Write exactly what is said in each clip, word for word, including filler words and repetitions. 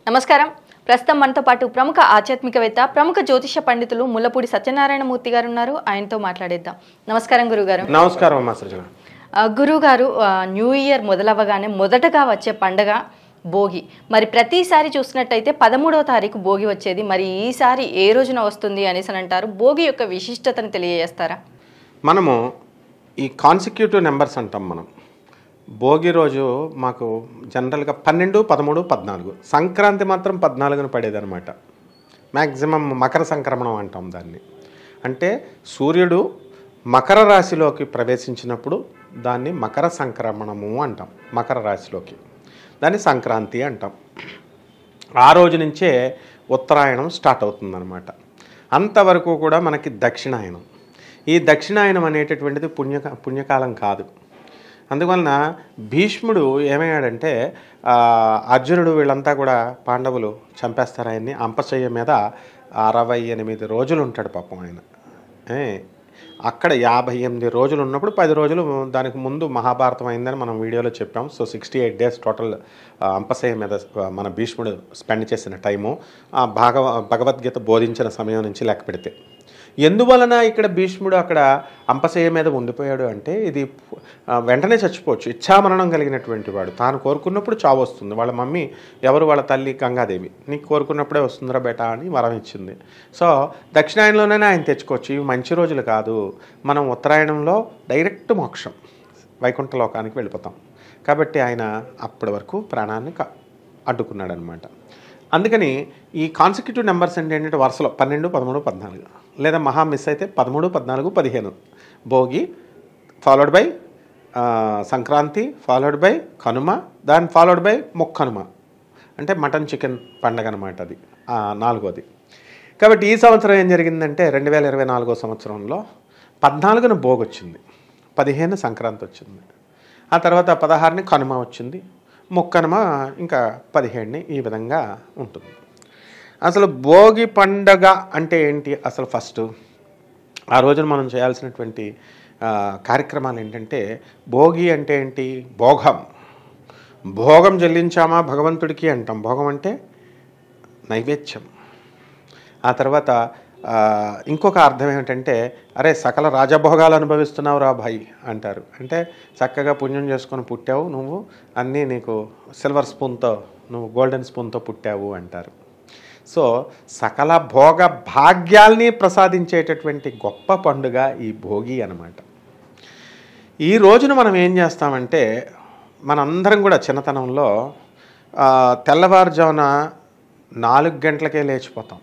నమస్కారం. ప్రస్తుతం మనతో పాటు ప్రముఖ ఆధ్యాత్మికవేత్త, ప్రముఖ జ్యోతిష పండితులు ముల్లపూడి సత్యనారాయణ మూర్తి గారు ఉన్నారు. ఆయనతో మాట్లాడేద్దాం. నమస్కారం గురుగారు. నమస్కారం అమ్మా సృజన. గురుగారు, న్యూ ఇయర్ మొదలవ్వగానే మొదటగా వచ్చే పండగ భోగి. మరి ప్రతిసారి చూసినట్టయితే పదమూడవ తారీఖు భోగి వచ్చేది. మరి ఈసారి ఏ రోజున వస్తుంది అనేసి అంటారు. భోగి యొక్క విశిష్టతను తెలియజేస్తారా? మనము ఈ కాన్సిక్యూటివ్ నెంబర్స్ అంటాం. మనం భోగి రోజు మాకు జనరల్గా పన్నెండు పదమూడు పద్నాలుగు, సంక్రాంతి మాత్రం పద్నాలుగున పడేదన్నమాట. మ్యాక్సిమం మకర సంక్రమణం అంటాం దాన్ని. అంటే సూర్యుడు మకర రాశిలోకి ప్రవేశించినప్పుడు దాన్ని మకర సంక్రమణము అంటాం. మకర రాశిలోకి దాన్ని సంక్రాంతి అంటాం. ఆ రోజు నుంచే ఉత్తరాయణం స్టార్ట్ అవుతుందన్నమాట. అంతవరకు కూడా మనకి దక్షిణాయనం. ఈ దక్షిణాయనం అనేటటువంటిది పుణ్య పుణ్యకాలం కాదు. అందువలన భీష్ముడు ఏమయ్యాడంటే, అర్జునుడు వీళ్ళంతా కూడా పాండవులు చంపేస్తారు ఆయన్ని. అంపశయ్య మీద అరవై ఎనిమిది రోజులు ఉంటాడు పాపం ఆయన. అక్కడ యాభై ఎనిమిది రోజులు ఉన్నప్పుడు పది రోజులు దానికి ముందు మహాభారతం అయిందని మనం వీడియోలో చెప్పాం. So sixty eight days total అంపశయ్య మీద మన భీష్ముడు స్పెండ్ చేసిన టైము భాగవ భగవద్గీత బోధించిన సమయం నుంచి లెక్క పెడితే. ఎందువలన ఇక్కడ భీష్ముడు అక్కడ అంపశయ్య మీద ఉండిపోయాడు అంటే, ఇది వెంటనే చచ్చిపోవచ్చు. ఇచ్ఛామరణం కలిగినటువంటి వాడు. తాను కోరుకున్నప్పుడు చావు వస్తుంది. వాళ్ళ మమ్మీ ఎవరు, వాళ్ళ తల్లి గంగాదేవి, నీకు కోరుకున్నప్పుడే వస్తుందిరా బేటా అని వరం ఇచ్చింది. సో దక్షిణాయనంలోనే ఆయన తెచ్చుకోవచ్చు. ఇవి మంచి రోజులు కాదు. మనం ఉత్తరాయణంలో డైరెక్ట్ మోక్షం, వైకుంఠ లోకానికి వెళ్ళిపోతాం. కాబట్టి ఆయన అప్పటి వరకు ప్రాణాన్ని అడ్డుకున్నాడు అనమాట. అందుకని ఈ కాన్సిక్యూటివ్ నెంబర్స్ అంటే ఏంటంటే వరుసలో పన్నెండు పదమూడు పద్నాలుగు, లేదా మహా మిస్ అయితే పదమూడు పద్నాలుగు పదిహేను. Bhogi followed by Sankranti, followed by Kanuma, దాని ఫాలోడ్ బై ముక్కనుమ అంటే మటన్ చికెన్ పండగ అనమాట. అది నాలుగోది. కాబట్టి ఈ సంవత్సరం ఏం జరిగిందంటే రెండు వేల ఇరవై నాలుగో సంవత్సరంలో పద్నాలుగున భోగి వచ్చింది, పదిహేను సంక్రాంతి వచ్చింది, ఆ తర్వాత పదహారుని కనుమ వచ్చింది, ముక్కనుమ ఇంకా పదిహేడుని. ఈ విధంగా ఉంటుంది. అసలు భోగి పండగ అంటే ఏంటి? అసలు ఫస్ట్ ఆ రోజున మనం చేయాల్సినటువంటి కార్యక్రమాలు ఏంటంటే, భోగి అంటే ఏంటి? భోగం. భోగం చెల్లించామా భగవంతుడికి అంటాం. భోగం అంటే నైవేద్యం. ఆ తర్వాత ఇంకొక అర్థం ఏమిటంటే, అరే సకల రాజభోగాలు అనుభవిస్తున్నావు రా భాయ్ అంటారు. అంటే చక్కగా పుణ్యం చేసుకొని పుట్టావు నువ్వు, అన్నీ నీకు సిల్వర్ స్పూన్తో, నువ్వు గోల్డెన్ స్పూన్తో పుట్టావు అంటారు. సో సకల భోగ భాగ్యాల్ని ప్రసాదించేటటువంటి గొప్ప పండుగ ఈ భోగి అన్నమాట. ఈ రోజున మనం ఏం చేస్తామంటే, మనందరం కూడా చిన్నతనంలో తెల్లవారుజామున నాలుగు గంటలకే లేచిపోతాం.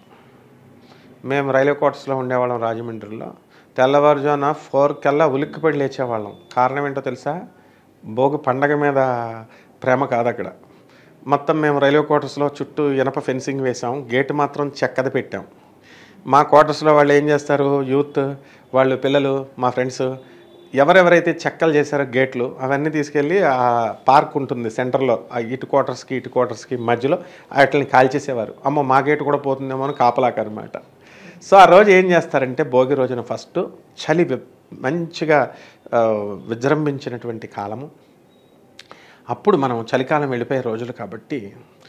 మేము రైల్వే క్వార్టర్స్లో ఉండేవాళ్ళం రాజమండ్రిలో. తెల్లవారుజామున ఫోర్ కల్లా ఉలిక్కిపడి లేచేవాళ్ళం. కారణం ఏంటో తెలుసా? భోగి పండగ మీద ప్రేమ కాదు అక్కడ. మొత్తం మేము రైల్వే క్వార్టర్స్లో చుట్టూ ఇనప ఫెన్సింగ్ వేసాం, గేటు మాత్రం చెక్కది పెట్టాం. మా క్వార్టర్స్లో వాళ్ళు ఏం చేస్తారు, యూత్ వాళ్ళు, పిల్లలు, మా ఫ్రెండ్స్ ఎవరెవరైతే చెక్కలు చేశారో గేట్లు అవన్నీ తీసుకెళ్ళి ఆ పార్క్ ఉంటుంది సెంటర్లో, ఆ ఇటు క్వార్టర్స్కి ఇటు క్వార్టర్స్కి మధ్యలో వాటిని కాల్చేసేవారు. అమ్మో మా గేటు కూడా పోతుందేమో అని కాపలాకనమాట. సో ఆ రోజు ఏం చేస్తారంటే, భోగి రోజున ఫస్ట్ చలి మంచిగా విజృంభించినటువంటి కాలము. అప్పుడు మనం చలికాలం వెళ్ళిపోయే రోజులు కాబట్టి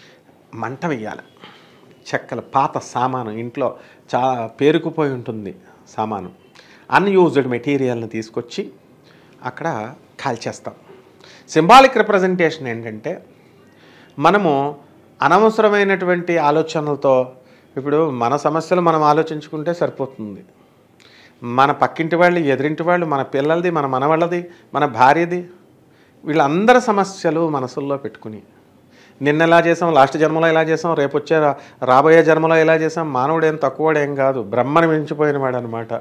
మంట వేయాలి. చెక్కలు, పాత సామాను, ఇంట్లో చా పేరుకుపోయి ఉంటుంది సామాను, అన్యూజ్డ్ మెటీరియల్ని తీసుకొచ్చి అక్కడ కాల్చేస్తాం. సింబాలిక్ రిప్రజెంటేషన్ ఏంటంటే, మనము అనవసరమైనటువంటి ఆలోచనలతో, ఇప్పుడు మన సమస్యలు మనం ఆలోచించుకుంటే సరిపోతుంది. మన పక్కింటి వాళ్ళు, ఎదురింటి వాళ్ళు, మన పిల్లలది, మన మనవాళ్ళది, మన భార్యది, వీళ్ళందరి సమస్యలు మనసుల్లో పెట్టుకుని నిన్న ఎలా చేసాం, లాస్ట్ జన్మలో ఎలా చేసాం, రేపు వచ్చే రాబోయే జన్మలో ఎలా చేసాం, మానవుడేం తక్కువడేం కాదు, బ్రహ్మను మించిపోయినవాడు అనమాట.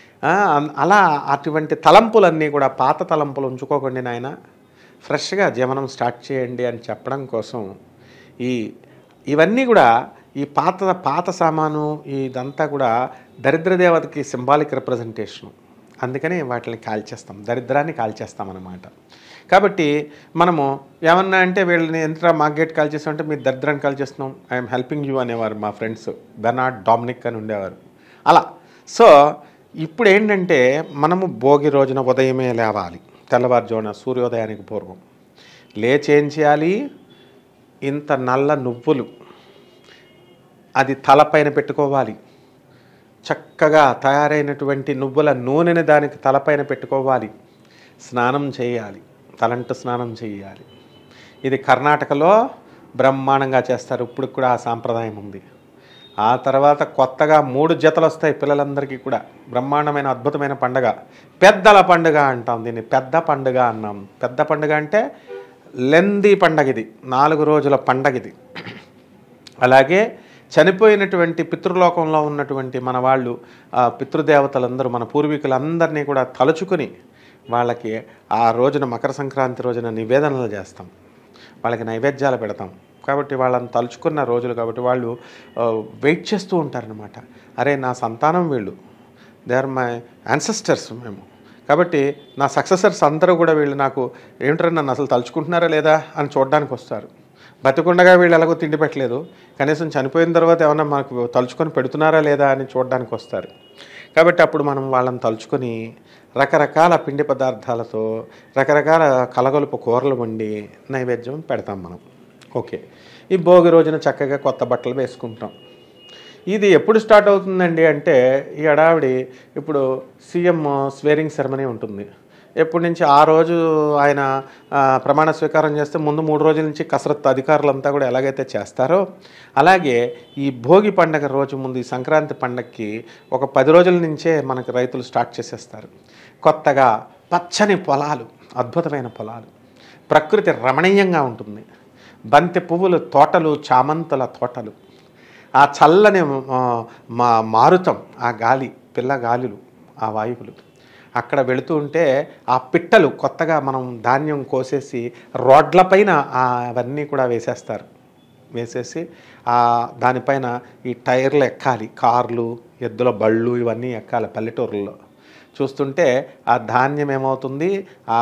అలా అటువంటి తలంపులన్నీ కూడా, పాత తలంపులు ఉంచుకోకండి నాయన, ఫ్రెష్గా జీవనం స్టార్ట్ చేయండి అని చెప్పడం కోసం ఈ ఇవన్నీ కూడా, ఈ పాత పాత సామాను ఇదంతా కూడా దరిద్ర దేవతకి సింబాలిక్ రిప్రజెంటేషను. అందుకని వాటిని కాల్చేస్తాం, దరిద్రాన్ని కాల్చేస్తాం అన్నమాట. కాబట్టి మనము ఏమన్నా అంటే, వీళ్ళని ఎంత మా గేట్ కాల్ చేస్తామంటే మీరు దరిద్రాన్ని కాల్ చేస్తున్నాం, ఐఎమ్ హెల్పింగ్ యూ అనేవారు మా ఫ్రెండ్స్. బెర్నార్డ్ డామినిక్ అని ఉండేవారు అలా. సో ఇప్పుడు ఏంటంటే, మనము భోగి రోజున ఉదయమే లేవాలి, తెల్లవారుజామున సూర్యోదయానికి పూర్వం లేచి ఏం చేయాలి, ఇంత నల్ల నువ్వులు అది తలపైన పెట్టుకోవాలి. చక్కగా తయారైనటువంటి నువ్వుల నూనెని దానికి తలపైన పెట్టుకోవాలి. స్నానం చేయాలి, తలంటు స్నానం చేయాలి. ఇది కర్ణాటకలో బ్రహ్మాండంగా చేస్తారు. ఇప్పుడు కూడా ఆ సాంప్రదాయం ఉంది. ఆ తర్వాత కొత్తగా మూడు జతలు వస్తాయి పిల్లలందరికీ కూడా. బ్రహ్మాండమైన అద్భుతమైన పండుగ, పెద్దల పండుగ అంటాం దీన్ని. పెద్ద పండుగ అన్నాం. పెద్ద పండుగ అంటే లెందీ పండగ ఇది, నాలుగు రోజుల పండగ ఇది. అలాగే చనిపోయినటువంటి పితృలోకంలో ఉన్నటువంటి మన వాళ్ళు, పితృదేవతలందరూ, మన పూర్వీకులందరినీ కూడా తలుచుకుని వాళ్ళకి ఆ రోజున మకర సంక్రాంతి రోజున నివేదనలు చేస్తాం, వాళ్ళకి నైవేద్యాలు పెడతాం. కాబట్టి వాళ్ళని తలుచుకున్న రోజులు కాబట్టి వాళ్ళు వెయిట్ చేస్తూ ఉంటారనమాట. అరే నా సంతానం వీళ్ళు, దే ఆర్ మై యాన్సెస్టర్స్ మేము, కాబట్టి నా సక్సెసర్స్ అందరూ కూడా వీళ్ళు నాకు ఏమిటారు, నన్ను అసలు తలుచుకుంటున్నారా లేదా అని చూడడానికి వస్తారు. బతికుండగా వీళ్ళు ఎలాగో తిండి పెట్టలేదు, కనీసం చనిపోయిన తర్వాత ఏమన్నా మనకు తలుచుకొని పెడుతున్నారా లేదా అని చూడడానికి వస్తారు. కాబట్టి అప్పుడు మనం వాళ్ళని తలుచుకొని రకరకాల పిండి పదార్థాలతో రకరకాల కలగలుపు కూరలు వండి నైవేద్యం పెడతాం మనం. ఓకే, ఈ భోగి రోజున చక్కగా కొత్త బట్టలు వేసుకుంటాం. ఇది ఎప్పుడు స్టార్ట్ అవుతుందండి అంటే, ఈ అడావిడి ఇప్పుడు సీఎం స్వేరింగ్ సెరమనీ ఉంటుంది. ఎప్పటి నుంచి ఆ రోజు ఆయన ప్రమాణ స్వీకారం చేస్తే ముందు మూడు రోజుల నుంచి కసరత్తు అధికారులంతా కూడా ఎలాగైతే చేస్తారో, అలాగే ఈ భోగి పండగ రోజు ముందు, ఈ సంక్రాంతి పండగకి ఒక పది రోజుల నుంచే మనకి రైతులు స్టార్ట్ చేసేస్తారు. కొత్తగా పచ్చని పొలాలు, అద్భుతమైన పొలాలు, ప్రకృతి రమణీయంగా ఉంటుంది. బంతి పువ్వులు తోటలు, చామంతుల తోటలు, ఆ చల్లని మా మారుతం, ఆ గాలి, పిల్ల గాలులు, ఆ వాయువులు, అక్కడ వెళుతూ ఉంటే ఆ పిట్టలు కొత్తగా మనం ధాన్యం కోసేసి రోడ్లపైన అవన్నీ కూడా వేసేస్తారు. వేసేసి దానిపైన ఈ టైర్లు ఎక్కాలి, కార్లు, ఎద్దుల బళ్ళు ఇవన్నీ ఎక్కాలి. పల్లెటూరుల్లో చూస్తుంటే ఆ ధాన్యం ఏమవుతుంది,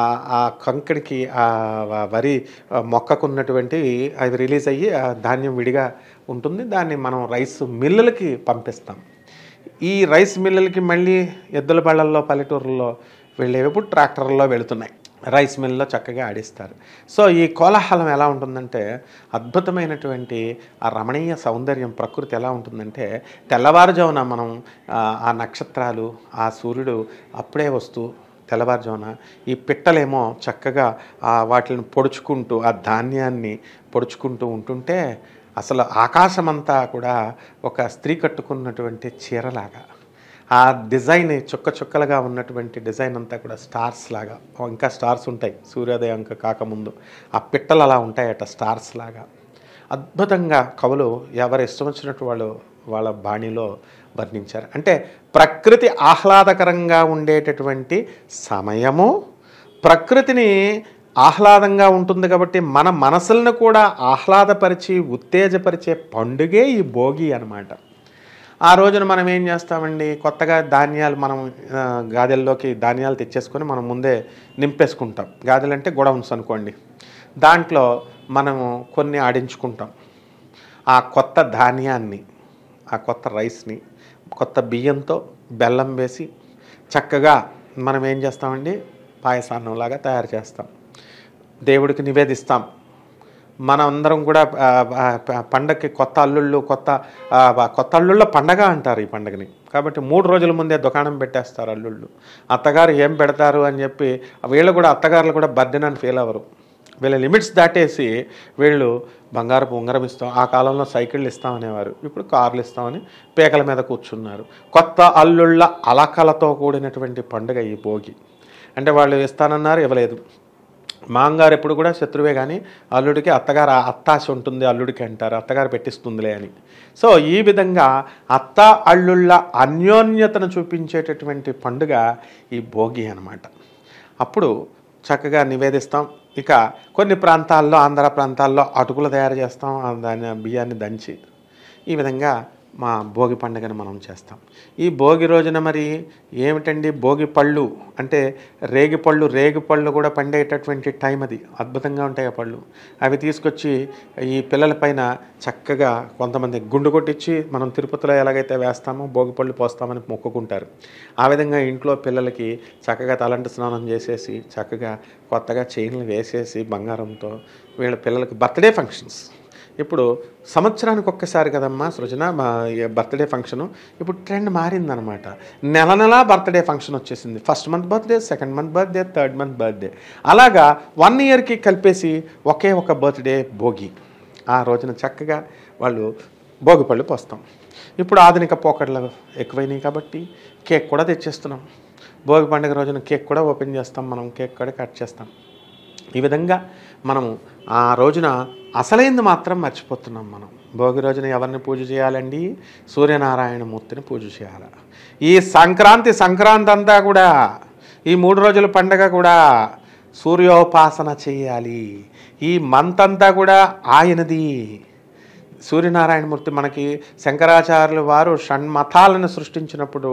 ఆ కంకిడికి ఆ వరి మొక్కకున్నటువంటి అవి రిలీజ్ అయ్యి ఆ ధాన్యం విడిగా ఉంటుంది. దాన్ని మనం రైస్ మిల్లులకి పంపిస్తాం. ఈ రైస్ మిల్లులకి మళ్ళీ ఎద్దుల బళ్ళల్లో పల్లెటూరుల్లో వెళ్ళేటప్పుడు ట్రాక్టర్లలో వెళుతున్నాయి. రైస్ మిల్లో చక్కగా ఆడిస్తారు. సో ఈ కోలాహలం ఎలా ఉంటుందంటే, అద్భుతమైనటువంటి ఆ రమణీయ సౌందర్యం, ప్రకృతి ఎలా ఉంటుందంటే, తెల్లవారుజామున మనం ఆ నక్షత్రాలు, ఆ సూర్యుడు అప్పుడే వస్తూ తెల్లవారుజామున ఈ పిట్టలేమో చక్కగా వాటిని పొడుచుకుంటూ, ఆ ధాన్యాన్ని పొడుచుకుంటూ ఉంటుంటే అసలు ఆకాశమంతా కూడా ఒక స్త్రీ కట్టుకున్నటువంటి చీరలాగా, ఆ డిజైన్ చుక్క చుక్కలుగా ఉన్నటువంటి డిజైన్ అంతా కూడా స్టార్స్ లాగా, ఇంకా స్టార్స్ ఉంటాయి సూర్యోదయం కాకముందు, ఆ పిట్టలు అలా ఉంటాయట స్టార్స్ లాగా. అద్భుతంగా కవులు ఎవరు ఇష్టం వచ్చినట్టు వాళ్ళు వాళ్ళ బాణిలో వర్ణించారు. అంటే ప్రకృతి ఆహ్లాదకరంగా ఉండేటటువంటి సమయము, ప్రకృతిని ఆహ్లాదంగా ఉంటుంది కాబట్టి మన మనసులను కూడా ఆహ్లాదపరిచి ఉత్తేజపరిచే పండుగే ఈ భోగి అన్నమాట. ఆ రోజున మనం ఏం చేస్తామండి, కొత్తగా ధాన్యాలు మనం గాదెల్లోకి ధాన్యాలు తెచ్చేసుకొని మనం ముందే నింపేసుకుంటాం. గాదెలు అంటే గొడౌన్స్ అనుకోండి. దాంట్లో మనము కొన్ని ఆడించుకుంటాం. ఆ కొత్త ధాన్యాన్ని, ఆ కొత్త రైస్ని కొత్త బియ్యంతో బెల్లం వేసి చక్కగా మనం ఏం చేస్తామండి, పాయసాన్నంలాగా తయారు చేస్తాం, దేవుడికి నివేదిస్తాం. మన అందరం కూడా పండగకి కొత్త అల్లుళ్ళు, కొత్త కొత్త అల్లుళ్ళ పండగ అంటారు ఈ పండుగని. కాబట్టి మూడు రోజుల ముందే దుకాణం పెట్టేస్తారు అల్లుళ్ళు. అత్తగారు ఏం పెడతారు అని చెప్పి వీళ్ళు కూడా, అత్తగారులు కూడా బర్డెన్ అని ఫీల్ అవ్వరు. వీళ్ళ లిమిట్స్ దాటేసి వీళ్ళు బంగారపు ఉంగరం ఇస్తాం, ఆ కాలంలో సైకిళ్ళు ఇస్తామనేవారు, ఇప్పుడు కార్లు ఇస్తామని పేకల మీద కూర్చున్నారు. కొత్త అల్లుళ్ళ అలకలతో కూడినటువంటి పండుగ ఈ భోగి. అంటే వాళ్ళు ఇస్తానన్నారు, ఇవ్వలేదు. మాంగారు ఎప్పుడు కూడా శత్రువే, కానీ అల్లుడికి అత్తగారు అత్తాశ ఉంటుంది అల్లుడికి అంటారు, అత్తగారు పెట్టిస్తుందిలే అని. సో ఈ విధంగా అత్త అల్లుళ్ళ అన్యోన్యతను చూపించేటటువంటి పండుగ ఈ భోగి అన్నమాట. అప్పుడు చక్కగా నివేదిస్తాం. ఇక కొన్ని ప్రాంతాల్లో, ఆంధ్ర ప్రాంతాల్లో అటుకులు తయారు చేస్తాం, దాని బియ్యాన్ని దంచి. ఈ విధంగా మా భోగి పండుగను మనం చేస్తాం. ఈ భోగి రోజున మరి ఏమిటండి, భోగి పళ్ళు అంటే రేగి పళ్ళు, రేగి పళ్ళు కూడా పండేటటువంటి టైం అది. అద్భుతంగా ఉంటాయి ఆ పళ్ళు. అవి తీసుకొచ్చి ఈ పిల్లల పైన చక్కగా కొంతమంది గుండు కొట్టించి, మనం తిరుపతిలో ఎలాగైతే వేస్తామో భోగి పళ్ళు పోస్తామని మొక్కుకుంటారు. ఆ విధంగా ఇంట్లో పిల్లలకి చక్కగా తలంటు స్నానం చేసేసి, చక్కగా కొత్తగా చైన్లు వేసేసి బంగారంతో, వీళ్ళ పిల్లలకి బర్త్డే ఫంక్షన్స్ ఇప్పుడు సంవత్సరానికి ఒక్కసారి కదమ్మా సృజన మా బర్త్డే ఫంక్షను. ఇప్పుడు ట్రెండ్ మారిందనమాట. నెల నెలా బర్త్డే ఫంక్షన్ వచ్చేసింది. First month birthday, second month birthday, third month birthday, అలాగా వన్ ఇయర్కి కలిపేసి ఒకే ఒక బర్త్డే భోగి. ఆ రోజున చక్కగా వాళ్ళు భోగి పళ్ళు పోస్తాం. ఇప్పుడు ఆధునిక పోకడలు ఎక్కువైనాయి కాబట్టి కేక్ కూడా తెచ్చేస్తున్నాం. భోగి పండుగ రోజున కేక్ కూడా ఓపెన్ చేస్తాం, మనం కేక్ కూడా కట్ చేస్తాం. ఈ విధంగా మనము ఆ రోజున అసలైంది మాత్రం మర్చిపోతున్నాం. మనం భోగి రోజున ఎవరిని పూజ చేయాలండి? సూర్యనారాయణమూర్తిని పూజ చేయాలి. ఈ సంక్రాంతి సంక్రాంతి అంతా కూడా, ఈ మూడు రోజుల పండుగ కూడా సూర్యోపాసన చేయాలి. ఈ మంత్ అంతా కూడా ఆయనది. సూర్యనారాయణమూర్తి మనకి శంకరాచార్యుల వారు షణ్మతాలను సృష్టించినప్పుడు,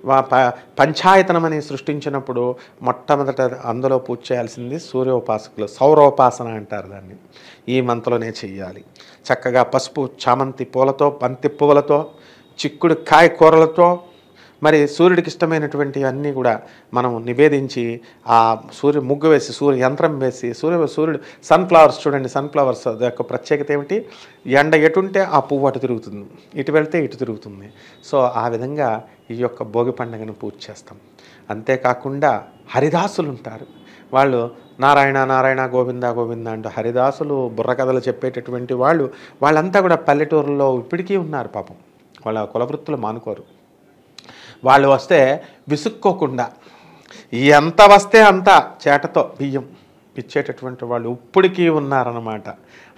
పంచాయతనమని సృష్టించినప్పుడు మొట్టమొదట అందులో పూజ చేయాల్సింది సూర్యోపాసకులు. సౌరోపాసన అంటారు దాన్ని. ఈ మంత్లోనే చెయ్యాలి. చక్కగా పసుపు, చామంతి పూలతో, బంతి పువ్వులతో, చిక్కుడు కాయ కూరలతో, మరి సూర్యుడికి ఇష్టమైనటువంటి అన్నీ కూడా మనం నివేదించి ఆ సూర్య ముగ్గు వేసి, సూర్య యంత్రం వేసి, సూర్య సూర్యుడు సన్ఫ్లవర్స్ చూడండి, సన్ఫ్లవర్స్ యొక్క ప్రత్యేకత ఏమిటి? ఎండ ఎటుంటే ఆ పువ్వు అటు తిరుగుతుంది, ఇటు వెళ్తే ఇటు తిరుగుతుంది. సో ఆ విధంగా ఈ యొక్క భోగి పండుగను పూజ చేస్తాం. అంతేకాకుండా హరిదాసులు ఉంటారు. వాళ్ళు నారాయణ నారాయణ గోవింద గోవింద అంటూ హరిదాసులు బుర్రకథలు చెప్పేటటువంటి వాళ్ళు, వాళ్ళంతా కూడా పల్లెటూరులో ఇప్పటికీ ఉన్నారు. పాపం వాళ్ళ కులవృత్తులు మానుకోరు. వాళ్ళు వస్తే విసుక్కోకుండా ఎంత వస్తే అంత చేటతో బియ్యం ఇచ్చేటటువంటి వాళ్ళు ఇప్పటికీ ఉన్నారన్నమాట.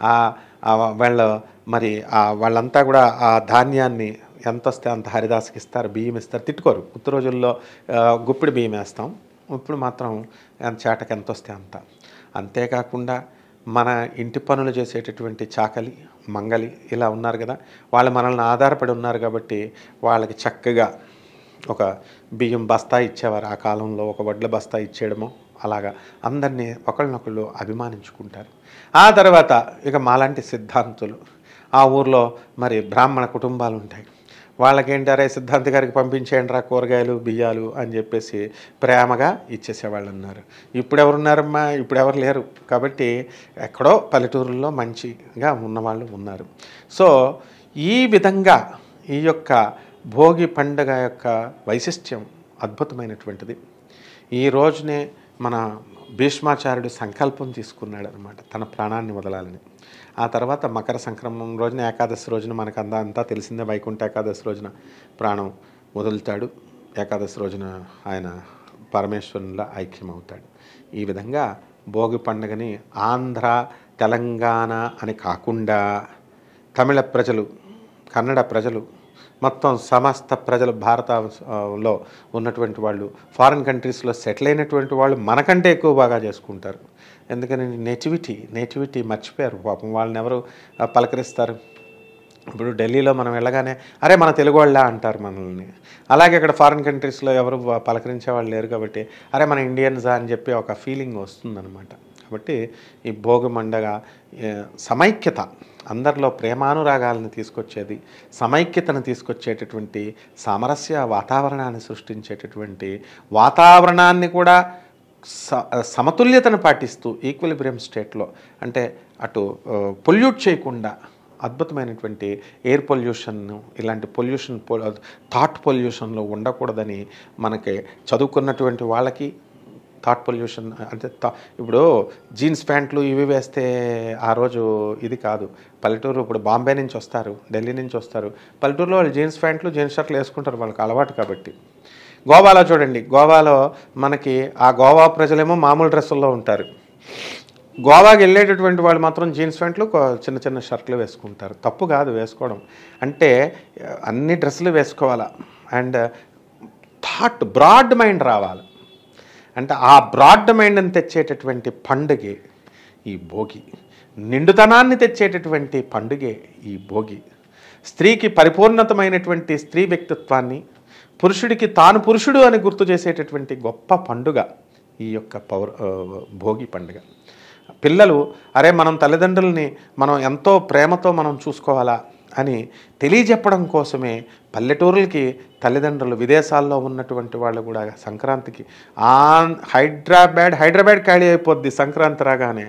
వాళ్ళ మరి వాళ్ళంతా కూడా ఆ ధాన్యాన్ని ఎంత వస్తే అంత హరిదాసుకి ఇస్తారు, బియ్యం ఇస్తారు, తిట్టుకోరు. కొత్త రోజుల్లో గుప్పిడి బియ్యం వేస్తాం, ఇప్పుడు మాత్రం చేటకి ఎంత వస్తే అంత. అంతేకాకుండా మన ఇంటి పనులు చేసేటటువంటి చాకలి, మంగలి ఇలా ఉన్నారు కదా, వాళ్ళు మనల్ని ఆధారపడి ఉన్నారు కాబట్టి వాళ్ళకి చక్కగా ఒక బియ్యం బస్తా ఇచ్చేవారు ఆ కాలంలో. ఒక వడ్ల బస్తా ఇచ్చేయడము, అలాగా అందరినీ ఒకళ్ళనొకళ్ళు అభిమానించుకుంటారు. ఆ తర్వాత ఇక మాలాంటి సిద్ధాంతులు, ఆ ఊర్లో మరి బ్రాహ్మణ కుటుంబాలు ఉంటాయి. వాళ్ళకేంటారే సిద్ధాంతి గారికి పంపించేయండి రా కూరగాయలు బియ్యాలు అని చెప్పేసి ప్రేమగా ఇచ్చేసేవాళ్ళు ఉన్నారు. ఇప్పుడు ఎవరున్నారమ్మా? ఇప్పుడు ఎవరు లేరు. కాబట్టి ఎక్కడో పల్లెటూరుల్లో మంచిగా ఉన్నవాళ్ళు ఉన్నారు. సో ఈ విధంగా ఈ యొక్క భోగి పండుగ యొక్క వైశిష్ట్యం అద్భుతమైనటువంటిది. ఈ రోజునే మన భీష్మాచార్యుడు సంకల్పం తీసుకున్నాడు అనమాట, తన ప్రాణాన్ని వదలాలని. ఆ తర్వాత మకర సంక్రమణం రోజున, ఏకాదశి రోజున మనకు అంతా అంతా తెలిసిందే, వైకుంఠ ఏకాదశి రోజున ప్రాణం వదులుతాడు. ఏకాదశి రోజున ఆయన పరమేశ్వరునిలా ఐక్యమవుతాడు. ఈ విధంగా భోగి పండుగని ఆంధ్ర, తెలంగాణ అని కాకుండా తమిళ ప్రజలు, కన్నడ ప్రజలు, మొత్తం సమస్త ప్రజలు, భారతంలో ఉన్నటువంటి వాళ్ళు, ఫారిన్ కంట్రీస్లో సెటిల్ అయినటువంటి వాళ్ళు మనకంటే ఎక్కువ బాగా చేసుకుంటారు. ఎందుకని నేటివిటీ నేటివిటీ మర్చిపోయారు పాపం. వాళ్ళని ఎవరు పలకరిస్తారు? ఇప్పుడు ఢిల్లీలో మనం వెళ్ళగానే అరే మన తెలుగు వాళ్ళ అంటారు మనల్ని. అలాగే ఇక్కడ ఫారిన్ కంట్రీస్లో ఎవరు పలకరించే వాళ్ళు లేరు కాబట్టి అరే మన ఇండియన్సా అని చెప్పి ఒక ఫీలింగ్ వస్తుందన్నమాట. కాబట్టి ఈ భోగి పండుగ సమైక్యత, అందరిలో ప్రేమానురాగాలను తీసుకొచ్చేది, సమైక్యతను తీసుకొచ్చేటటువంటి, సామరస్య వాతావరణాన్ని సృష్టించేటటువంటి, వాతావరణాన్ని కూడా స సమతుల్యతను పాటిస్తూ ఈక్విలిబ్రియం స్టేట్లో, అంటే అటు పొల్యూట్ చేయకుండా అద్భుతమైనటువంటి ఎయిర్ పొల్యూషన్, ఇలాంటి పొల్యూషన్ థాట్ పొల్యూషన్లో ఉండకూడదని మనకి చదువుకున్నటువంటి వాళ్ళకి థాట్ పొల్యూషన్ అంటే ఇప్పుడు జీన్స్ ప్యాంట్లు ఇవి వేస్తే ఆ రోజు ఇది కాదు. పల్లెటూరు ఇప్పుడు బాంబే నుంచి వస్తారు, ఢిల్లీ నుంచి వస్తారు, పల్లెటూరులో వాళ్ళు జీన్స్ ప్యాంట్లు జీన్స్ షర్ట్లు వేసుకుంటారు, వాళ్ళకి అలవాటు కాబట్టి. గోవాలో చూడండి, గోవాలో మనకి ఆ గోవా ప్రజలేమో మామూలు డ్రెస్సుల్లో ఉంటారు. గోవాకి వెళ్ళేటటువంటి వాళ్ళు మాత్రం జీన్స్ ప్యాంట్లు చిన్న చిన్న షర్ట్లు వేసుకుంటారు. తప్పు కాదు వేసుకోవడం, అంటే అన్ని డ్రెస్సులు వేసుకోవాలా. అండ్ థాట్ బ్రాడ్ మైండ్ రావాలి. అంటే ఆ బ్రాడ్ మైండ్ని తెచ్చేటటువంటి పండుగే ఈ భోగి. నిండుతనాన్ని తెచ్చేటటువంటి పండుగే ఈ భోగి. స్త్రీకి పరిపూర్ణతమైనటువంటి స్త్రీ వ్యక్తిత్వాన్ని, పురుషుడికి తాను పురుషుడు అని గుర్తు చేసేటటువంటి గొప్ప పండుగ ఈ యొక్క పౌర భోగి పండుగ. పిల్లలు అరే మనం తల్లిదండ్రుల్ని మనం ఎంతో ప్రేమతో మనం చూసుకోవాలా అని తెలియజెప్పడం కోసమే పల్లెటూరులకి తల్లిదండ్రులు, విదేశాల్లో ఉన్నటువంటి వాళ్ళు కూడా సంక్రాంతికి ఆ హైదరాబాద్ హైదరాబాద్ ఖాళీ అయిపోద్ది సంక్రాంతి రాగానే.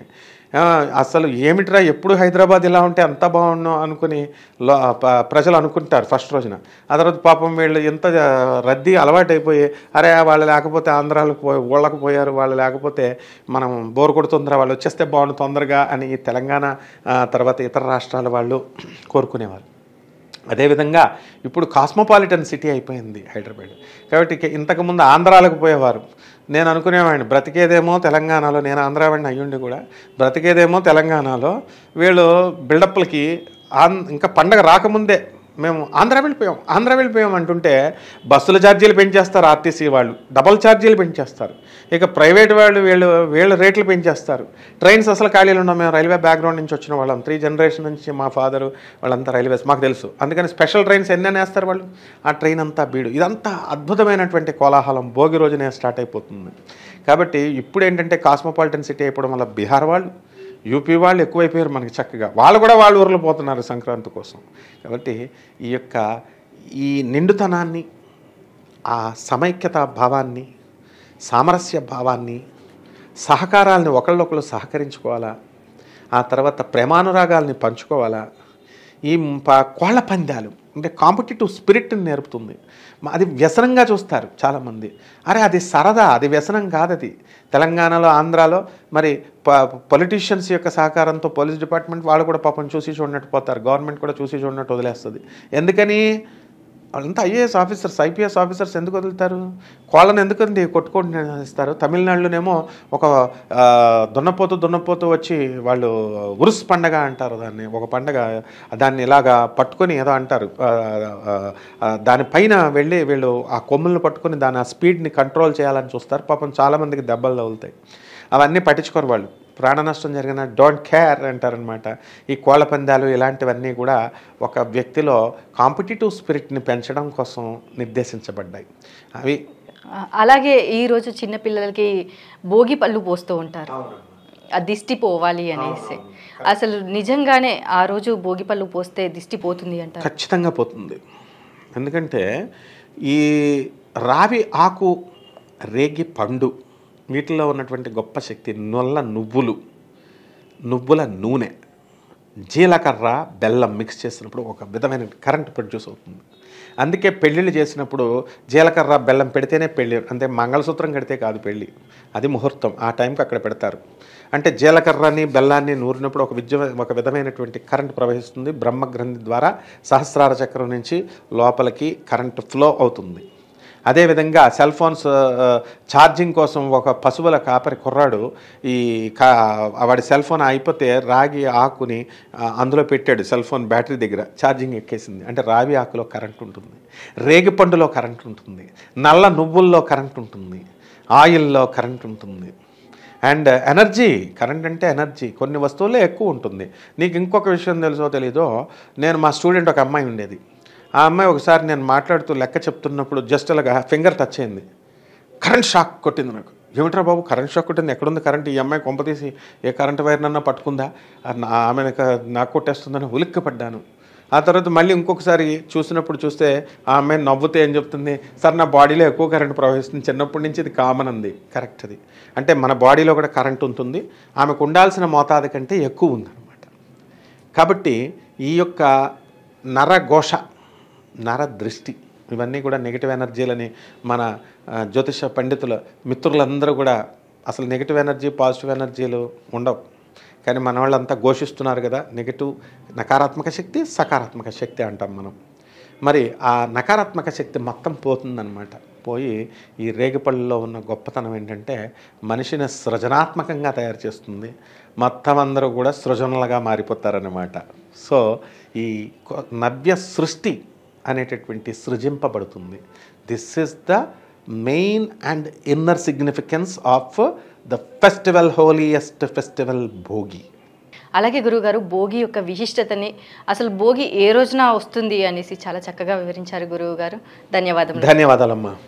ఆ, అసలు ఏమిట్రా ఎప్పుడు హైదరాబాద్ ఇలా ఉంటే అంత బాగున్నాం అనుకుని లో ప- ప్రజలు అనుకుంటారు ఫస్ట్ రోజున. ఆ తర్వాత పాపం వీళ్ళు ఎంత రద్దీ అలవాటైపోయి, అరే వాళ్ళు లేకపోతే ఆంధ్రాలకు పోయి ఊళ్ళకు పోయారు, వాళ్ళు లేకపోతే మనం బోర్ కొడుతుందిరా, వాళ్ళు వచ్చేస్తే బాగుండు తొందరగా అని ఈ తెలంగాణ ఆ, తర్వాత ఇతర రాష్ట్రాల వాళ్ళు కోరుకునేవారు. అదేవిధంగా ఇప్పుడు కాస్మోపాలిటన్ సిటీ అయిపోయింది హైదరాబాద్. కాబట్టి ఇక ఇంతకుముందు ఆంధ్రాలకు పోయేవారు. నేను అనుకునేవాడిని బ్రతికేదేమో తెలంగాణలో, నేను ఆంధ్రావాడిని అయ్యుండి కూడా బ్రతికేదేమో తెలంగాణలో, వీళ్ళు బిల్డప్లకి ఆన్ ఇంకా పండగ రాకముందే మేము ఆంధ్ర వెళ్ళిపోయాం ఆంధ్ర వెళ్ళిపోయాం అంటుంటే బస్సుల ఛార్జీలు పెంచేస్తారు, ఆర్టీసీ వాళ్ళు డబల్ ఛార్జీలు పెంచేస్తారు, ఇక ప్రైవేట్ వాళ్ళు వీళ్ళు వీళ్ళు రేట్లు పెంచేస్తారు. ట్రైన్స్ అసలు ఖాళీలు ఉన్నాం. మేము రైల్వే బ్యాక్గ్రౌండ్ నుంచి వచ్చిన వాళ్ళం, త్రీ జనరేషన్ నుంచి మా ఫాదరు వాళ్ళంతా రైల్వేస్, మాకు తెలుసు. అందుకని స్పెషల్ ట్రైన్స్ ఎన్ని వేస్తారు వాళ్ళు, ఆ ట్రైన్ అంతా బీడు. ఇదంతా అద్భుతమైనటువంటి కోలాహలం భోగి రోజునే స్టార్ట్ అయిపోతుంది. కాబట్టి ఇప్పుడు ఏంటంటే కాస్మోపాలిటన్ సిటీ అయిపోవడం వల్ల బీహార్ వాళ్ళు, యూపీ వాళ్ళు ఎక్కువైపోయారు మనకి చక్కగా, వాళ్ళు కూడా వాళ్ళ ఊర్లో పోతున్నారు సంక్రాంతి కోసం. కాబట్టి ఈ యొక్క ఈ నిండుతనాన్ని, ఆ సమైక్యత భావాన్ని, సామరస్య భావాన్ని, సహకారాలని ఒకళ్ళొకళ్ళు సహకరించుకోవాలా, ఆ తర్వాత ప్రేమానురాగాల్ని పంచుకోవాలా, ఈ ప కోళ్ల పందాలు అంటే కాంపిటేటివ్ స్పిరిట్ని నేర్పుతుంది. అది వ్యసనంగా చూస్తారు చాలామంది. అరే అది సరదా, అది వ్యసనం కాదు. అది తెలంగాణలో ఆంధ్రాలో మరి ప పొలిటీషియన్స్ యొక్క సహకారంతో పోలీస్ డిపార్ట్మెంట్ వాళ్ళు కూడా పాపం చూసి చూడనట్టు పోతారు, గవర్నమెంట్ కూడా చూసి చూడనట్టు వదిలేస్తుంది. ఎందుకని వాళ్ళంతా ఐఏఎస్ ఆఫీసర్స్, ఐపీఎస్ ఆఫీసర్స్ ఎందుకు వదులుతారు? కోళ్ళను ఎందుకండి కొట్టుకుంటూ ఇస్తారు? తమిళనాడులోనేమో ఒక దున్నపోతు దున్నపోతు వచ్చి వాళ్ళు ఉరుస్ పండగ అంటారు దాన్ని, ఒక పండగ, దాన్ని ఇలాగా పట్టుకొని ఏదో అంటారు, దానిపైన వెళ్ళి వీళ్ళు ఆ కొమ్ములను పట్టుకొని దాని ఆ స్పీడ్ని కంట్రోల్ చేయాలని చూస్తారు. పాపం చాలామందికి దెబ్బలు తగులుతాయి. అవన్నీ పట్టించుకోరు వాళ్ళు, ప్రాణ నష్టం జరిగిన డోంట్ కేర్ అంటారనమాట. ఈ కోళ్ల పందాలు ఇలాంటివన్నీ కూడా ఒక వ్యక్తిలో కాంపిటేటివ్ స్పిరిట్ని పెంచడం కోసం నిర్దేశించబడ్డాయి. అవి అలాగే ఈరోజు చిన్నపిల్లలకి భోగి పళ్ళు పోస్తూ ఉంటారు, ఆ దిష్టి పోవాలి అనేసి. అసలు నిజంగానే ఆ రోజు భోగి పళ్ళు పోస్తే దిష్టి పోతుంది అంటారు? ఖచ్చితంగా పోతుంది. ఎందుకంటే ఈ రావి ఆకు, రేగి పండు, వీటిలో ఉన్నటువంటి గొప్ప శక్తి నొల్ల నువ్వులు, నువ్వుల నూనె, జీలకర్ర, బెల్లం మిక్స్ చేసినప్పుడు ఒక విధమైన కరెంట్ ప్రొడ్యూస్ అవుతుంది. అందుకే పెళ్ళిళ్ళు చేసినప్పుడు జీలకర్ర బెల్లం పెడితేనే పెళ్ళి, అంటే మంగళసూత్రం కడితే కాదు పెళ్ళి, అది ముహూర్తం, ఆ టైంకి అక్కడ పెడతారు. అంటే జీలకర్రని బెల్లాన్ని నూరినప్పుడు ఒక విద్య ఒక విధమైనటువంటి కరెంట్ ప్రవహిస్తుంది. బ్రహ్మగ్రంథి ద్వారా సహస్రార చక్రం నుంచి లోపలికి కరెంట్ ఫ్లో అవుతుంది. అదేవిధంగా సెల్ ఫోన్స్ ఛార్జింగ్ కోసం ఒక పశువుల కాపరి కుర్రాడు ఈ కా వాడి సెల్ ఫోన్ అయిపోతే రాగి ఆకుని అందులో పెట్టాడు, సెల్ ఫోన్ బ్యాటరీ దగ్గర ఛార్జింగ్ ఎక్కేసింది. అంటే రావి ఆకులో కరెంట్ ఉంటుంది, రేగి పండులో కరెంట్ ఉంటుంది, నల్ల నువ్వుల్లో కరెంట్ ఉంటుంది, ఆయిల్లో కరెంట్ ఉంటుంది. అండ్ ఎనర్జీ, కరెంట్ అంటే ఎనర్జీ కొన్ని వస్తువుల్లో ఎక్కువ ఉంటుంది. నీకు ఇంకొక విషయం తెలుసో తెలీదో, నేను మా స్టూడెంట్ ఒక అమ్మాయి ఉండేది, ఆ అమ్మాయి ఒకసారి నేను మాట్లాడుతూ లెక్క చెప్తున్నప్పుడు జస్ట్ అలాగా ఫింగర్ టచ్ అయింది, కరెంట్ షాక్ కొట్టింది నాకు. ఏమిట్రా బాబు కరెంట్ షాక్ కొట్టింది, ఎక్కడుంది కరెంట్? ఈ అమ్మాయి కొంపతీసి ఏ కరెంట్ వైర్నన్నా పట్టుకుందా, ఆమె నాకు కొట్టేస్తుందని ఉలిక్కి పడ్డాను. ఆ తర్వాత మళ్ళీ ఇంకొకసారి చూసినప్పుడు చూస్తే ఆ అమ్మాయి నవ్వుతే ఏం చెప్తుంది, సార్ నా బాడీలో ఎక్కువ కరెంట్ ప్రవహిస్తుంది, చిన్నప్పటి నుంచి ఇది కామన్ అంది. కరెక్ట్, అది అంటే మన బాడీలో కూడా కరెంట్ ఉంటుంది, ఆమెకు ఉండాల్సిన మోతాదు కంటే ఎక్కువ ఉందన్నమాట. కాబట్టి ఈ యొక్క నరఘోష, నర దృష్టి, ఇవన్నీ కూడా నెగిటివ్ ఎనర్జీలని మన జ్యోతిష పండితుల మిత్రులందరూ కూడా అసలు నెగిటివ్ ఎనర్జీ పాజిటివ్ ఎనర్జీలు ఉండవు, కానీ మన వాళ్ళంతా ఘోషిస్తున్నారు కదా నెగిటివ్, నకారాత్మక శక్తి, సకారాత్మక శక్తి అంటాం మనం. మరి ఆ నకారాత్మక శక్తి మొత్తం పోతుందన్నమాట. పోయి ఈ రేగిపళ్ళలో ఉన్న గొప్పతనం ఏంటంటే మనిషిని సృజనాత్మకంగా తయారు చేస్తుంది, మొత్తం అందరూ కూడా సృజనలుగా మారిపోతారన్నమాట. సో ఈ నవ్య సృష్టి అనేటటువంటి సృజింపబడుతుంది. This is the main and inner significance of the festival, holiest festival Bhogi. అలాగే గురువుగారు భోగి యొక్క విశిష్టతని, అసలు భోగి ఏ రోజున వస్తుంది అనేసి చాలా చక్కగా వివరించారు గురువు గారు. ధన్యవాదాలు. ధన్యవాదాలమ్మా.